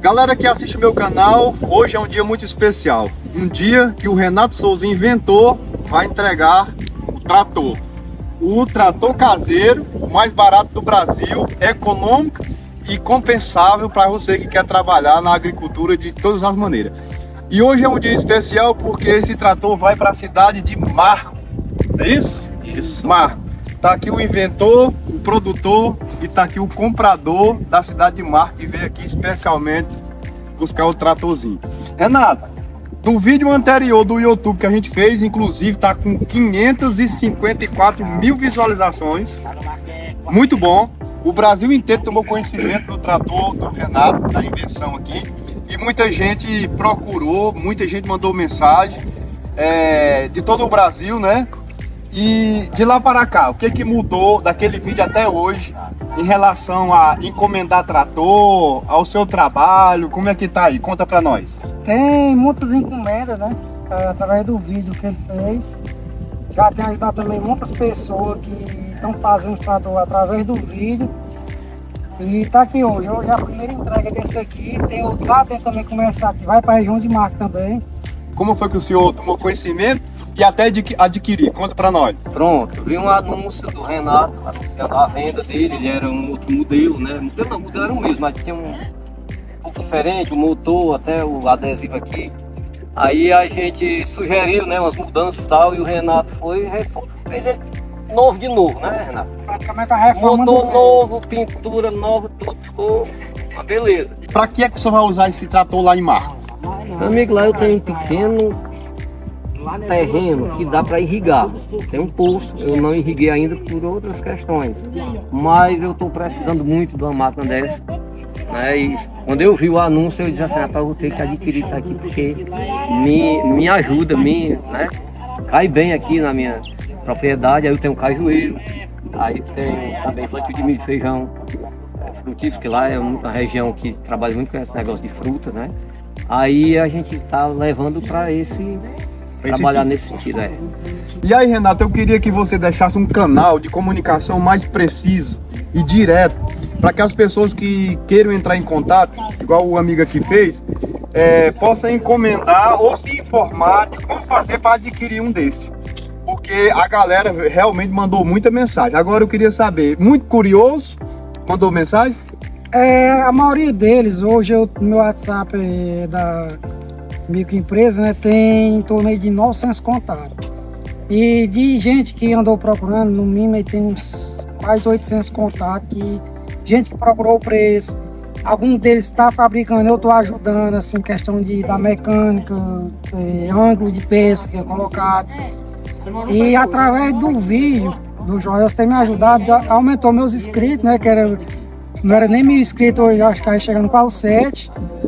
Galera que assiste meu canal, hoje é um dia muito especial. Um dia que o Renato Souza inventou, vai entregar o trator. O trator caseiro, o mais barato do Brasil, econômico e compensável para você que quer trabalhar na agricultura de todas as maneiras. E hoje é um dia especial porque esse trator vai para a cidade de Marco. É isso? Isso. Marco. Tá aqui o inventor, o produtor e tá aqui o comprador da cidade de Marco que veio aqui especialmente buscar o tratorzinho. Renato, no vídeo anterior do YouTube que a gente fez, inclusive tá com 554 mil visualizações. Muito bom. O Brasil inteiro tomou conhecimento do trator do Renato, da invenção aqui. E muita gente procurou, muita gente mandou mensagem de todo o Brasil, né? E de lá para cá, o que mudou daquele vídeo até hoje em relação a encomendar trator, ao seu trabalho? Como é que tá aí? Conta para nós. Tem muitas encomendas, né? Através do vídeo que ele fez. Já tem ajudado também muitas pessoas que estão fazendo trator através do vídeo. E tá aqui hoje. Hoje é a primeira entrega desse aqui. Tem outro lá, tem também começar aqui. Vai para a região de Marco também. Como foi que o senhor tomou conhecimento e até adquirir? Conta para nós. Pronto, eu vi um anúncio do Renato anunciando a venda dele. Ele era um outro modelo, né? O modelo era o mesmo, mas tinha um pouco diferente, o motor, até o adesivo aqui. Aí a gente sugeriu, né, umas mudanças e tal, e o Renato foi fez ele novo de novo, né, Renato? Praticamente a reforma motor novo, pintura nova, tudo ficou uma beleza. Para que é que o senhor vai usar esse trator lá em Marco? Meu amigo, lá eu tenho um pequeno terreno que dá para irrigar. Tem um poço, eu não irriguei ainda por outras questões, mas eu estou precisando muito de uma máquina dessa, né? E quando eu vi o anúncio eu disse assim, rapaz, eu vou ter que adquirir isso aqui porque me ajuda, né? Cai bem aqui na minha propriedade. Aí eu tenho cajueiro, aí tem também plantio de milho e feijão, frutífero, que lá é uma região que trabalha muito com esse negócio de fruta, né? Aí a gente está levando para trabalhar nesse sentido. E aí, Renato, eu queria que você deixasse um canal de comunicação mais preciso e direto, para que as pessoas que queiram entrar em contato, igual o amigo aqui fez, possam encomendar ou se informar de como fazer para adquirir um desse. Porque a galera realmente mandou muita mensagem. Agora eu queria saber, muito curioso, mandou mensagem? A maioria deles, hoje no meu WhatsApp da microempresa, né, tem em torno aí de 900 contatos. E de gente que andou procurando, no mínimo aí tem uns quase 800 contatos. Gente que procurou o preço, algum deles está fabricando, eu estou ajudando, assim, questão da mecânica, ângulo de pesca colocado. E através do vídeo do Joel tem me ajudado, aumentou meus inscritos, né, não era nem 1000 inscritos, hoje acho que vai chegando para os 7.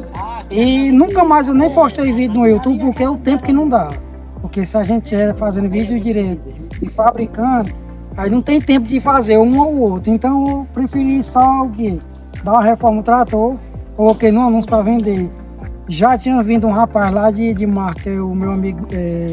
E nunca mais eu nem postei vídeo no YouTube porque é o tempo que não dá. Porque se a gente fazendo vídeo direito e fabricando, aí não tem tempo de fazer um ou outro. Então eu preferi só o quê? Dar uma reforma no trator, coloquei no anúncio para vender. Já tinha vindo um rapaz lá de Marco, que é o meu amigo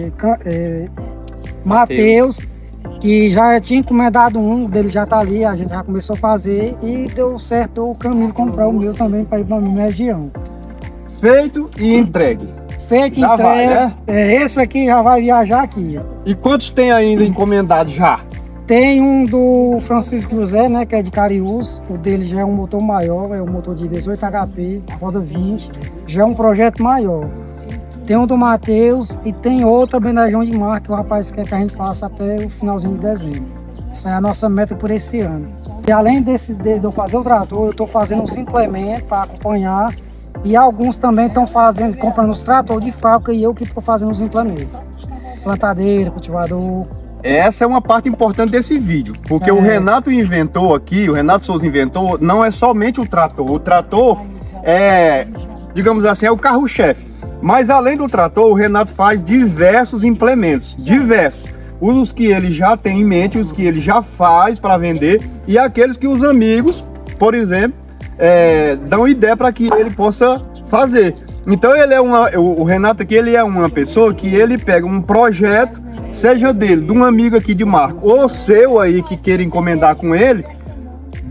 Matheus, que já tinha encomendado um, dele já tá ali, a gente já começou a fazer e deu certo o caminho de comprar o meu também para ir para a minha região. Feito e entregue. Feito e entregue. Esse aqui já vai viajar aqui. E quantos tem ainda encomendado já? Tem um do Francisco José, né, que é de Cariús. O dele já é um motor maior, é um motor de 18 HP, roda 20. Já é um projeto maior. Tem um do Matheus e tem outra bem da região de Marco, que o rapaz quer que a gente faça até o finalzinho de dezembro. Essa é a nossa meta por esse ano. E além de eu fazer o trator, eu estou fazendo uns implementos para acompanhar. E alguns também estão comprando os tratores de fábrica e eu que estou fazendo os implementos. Plantadeira, cultivador. Essa é uma parte importante desse vídeo, porque o Renato inventou aqui, o Renato Souza inventou, não é somente o trator. O trator digamos assim, é o carro-chefe. Mas além do trator, o Renato faz diversos implementos, diversos. Os que ele já tem em mente, os que ele já faz para vender e aqueles que os amigos, por exemplo, dão ideia para que ele possa fazer. Então ele o Renato aqui, ele é uma pessoa que ele pega um projeto, seja dele, de um amigo aqui de Marco, ou seu aí que queira encomendar com ele,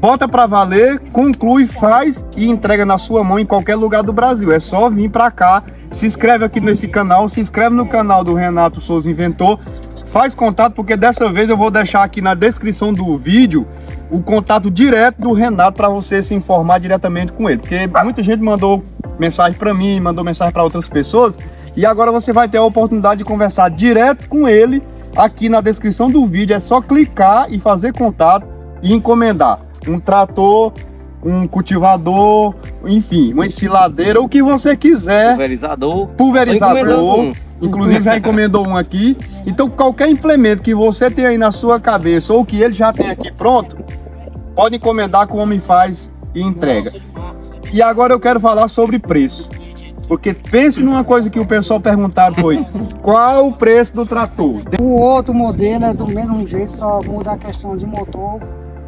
bota para valer, conclui, faz e entrega na sua mão em qualquer lugar do Brasil. É só vir para cá, se inscreve aqui nesse canal, se inscreve no canal do Renato Souza Inventor, faz contato, porque dessa vez eu vou deixar aqui na descrição do vídeo o contato direto do Renato para você se informar diretamente com ele, porque muita gente mandou mensagem para mim, mandou mensagem para outras pessoas, e agora você vai ter a oportunidade de conversar direto com ele aqui na descrição do vídeo. É só clicar e fazer contato e encomendar um trator, um cultivador, enfim, uma ensiladeira, o que você quiser. Pulverizador. Inclusive já encomendou um aqui. Então qualquer implemento que você tem aí na sua cabeça ou que ele já tem aqui pronto, pode encomendar que o homem faz e entrega. E agora eu quero falar sobre preço. Porque pense numa coisa que o pessoal perguntaram, foi qual o preço do trator? O outro modelo é do mesmo jeito, só muda a questão de motor.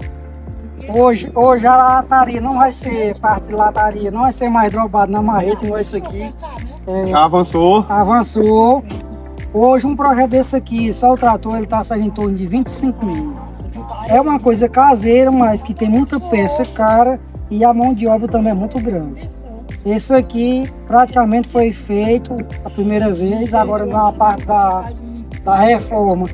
Hoje a lataria não vai ser parte de lataria, não vai ser mais drobado na marreta, igual esse aqui. Já avançou? Avançou. Hoje um projeto desse aqui, só o trator, ele está saindo em torno de 25 mil. É uma coisa caseira, mas que tem muita peça cara e a mão de obra também é muito grande. Esse aqui praticamente foi feito a primeira vez, agora na parte da reforma.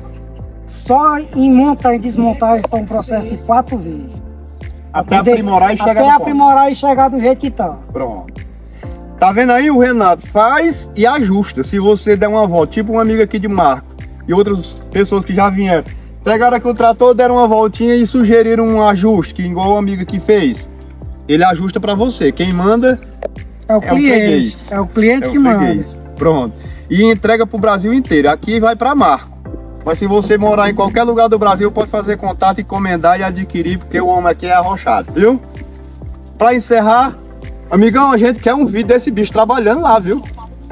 Só em montar e desmontar foi um processo de 4 vezes. Até aprimorar e chegar até aprimorar e chegar do jeito que tá. Pronto. Tá vendo aí? O Renato faz e ajusta. Se você der uma volta, tipo um amigo aqui de Marco e outras pessoas que já vieram, pegaram aqui o trator, deram uma voltinha e sugeriram um ajuste, que igual o amigo aqui fez. Ele ajusta para você. Quem manda é o cliente. É o cliente que manda. Pronto. E entrega para o Brasil inteiro. Aqui vai para Marco. Mas se você morar em qualquer lugar do Brasil, pode fazer contato, encomendar e adquirir, porque o homem aqui é arrochado, viu? Para encerrar, amigão, a gente quer um vídeo desse bicho trabalhando lá, viu?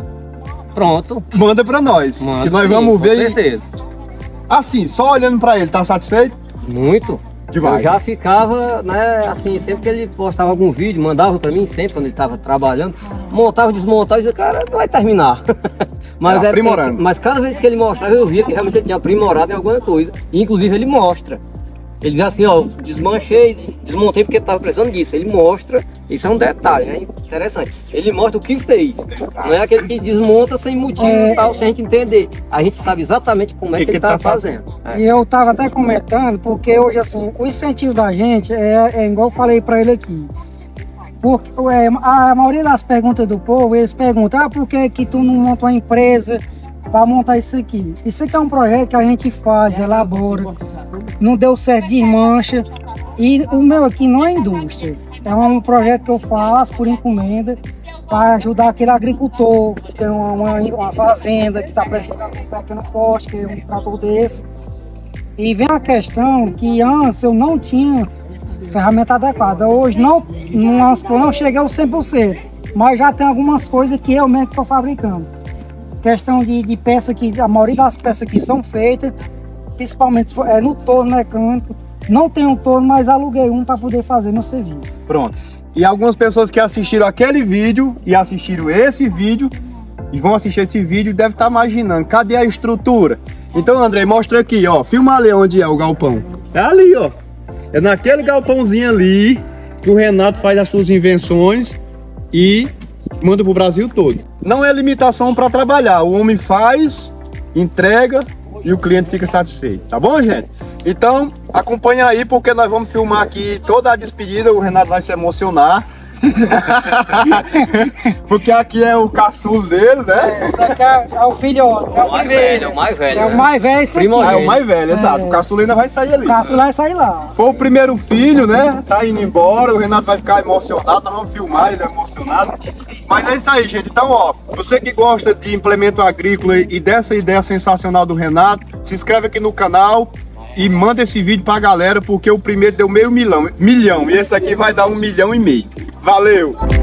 Pronto. Manda para nós. Manda, que nós sim, vamos ver. Com certeza. Assim, só olhando para ele, tá satisfeito? Muito. Demais. Eu já ficava, né, assim, sempre que ele postava algum vídeo, mandava para mim, sempre quando ele estava trabalhando, montava, desmontava e dizia, cara, não vai terminar. Mas, aprimorando. Mas cada vez que ele mostrava, eu via que realmente ele tinha aprimorado em alguma coisa. E, inclusive ele mostra. Ele diz assim, ó, desmanchei, desmontei porque estava precisando disso. Ele mostra, isso é um detalhe, né? Interessante. Ele mostra o que fez. Não é aquele que desmonta sem motivo e tal, sem a gente entender. A gente sabe exatamente como é que ele está fazendo. E eu estava até comentando, porque hoje, assim, o incentivo da gente é igual eu falei para ele aqui. Porque a maioria das perguntas do povo, eles perguntam, por que tu não monta uma empresa para montar isso aqui? Isso aqui é um projeto que a gente faz, elabora, não deu certo, desmancha. E o meu aqui não é indústria, é um projeto que eu faço por encomenda para ajudar aquele agricultor que tem uma fazenda que está precisando de um pequeno poste, que é um trator desse. E vem a questão que antes eu não tinha ferramenta adequada. Hoje não cheguei ao 100%, mas já tem algumas coisas que eu mesmo estou fabricando. Questão de peça que a maioria das peças que são feitas, principalmente no torno mecânico. Não tenho um torno, mas aluguei um para poder fazer meu serviço. Pronto. E algumas pessoas que assistiram aquele vídeo e assistiram esse vídeo e vão assistir esse vídeo devem estar imaginando, cadê a estrutura? Então, André, mostra aqui, ó. Filma ali onde é o galpão. É ali, ó. É naquele galpãozinho ali que o Renato faz as suas invenções e manda pro Brasil todo. Não é limitação para trabalhar. O homem faz, entrega e o cliente fica satisfeito. Tá bom, gente? Então, acompanha aí porque nós vamos filmar aqui toda a despedida. O Renato vai se emocionar. Porque aqui é o caçulo dele, né? Esse aqui é o filhote, é o mais velho, é o mais velho. É o mais velho, esse aqui. É o mais velho, exato. O caçulo ainda vai sair ali. O caçulo vai sair lá. Foi o primeiro filho, né? Tá indo embora, o Renato vai ficar emocionado, nós vamos filmar ele emocionado. Mas é isso aí, gente. Então, ó, você que gosta de implemento agrícola e dessa ideia sensacional do Renato, se inscreve aqui no canal e manda esse vídeo pra galera, porque o primeiro deu meio milhão e esse aqui vai dar 1,5 milhão. Valeu!